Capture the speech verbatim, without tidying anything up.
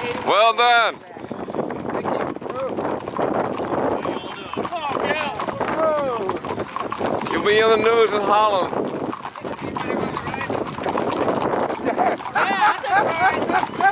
Well done. You'll be in the news in Holland. Yeah, that's all right.